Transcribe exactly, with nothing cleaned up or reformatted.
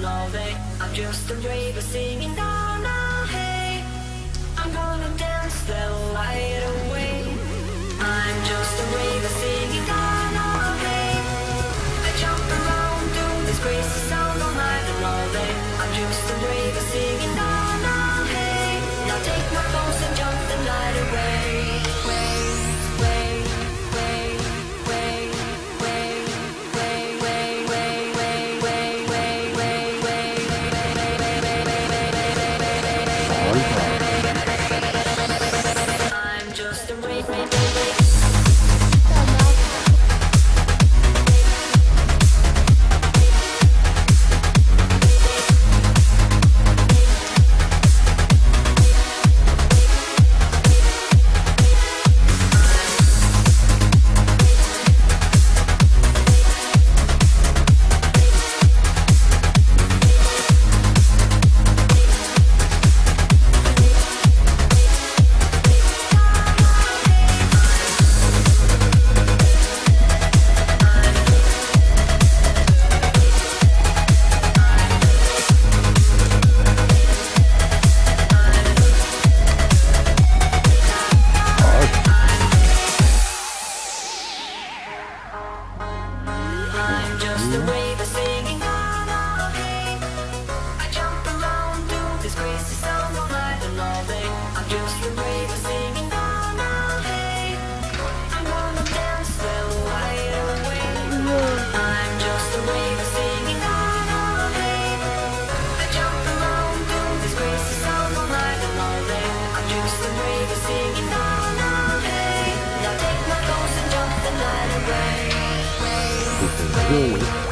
and all day. I'm just a raver singing down now, hey. I'm gonna dance the light away. I'm just a raver singing down now, hey. I jump around to this crazy sound all night and all day. I'm just a raver singing down now, hey. Now take my clothes and jump the night away. Really?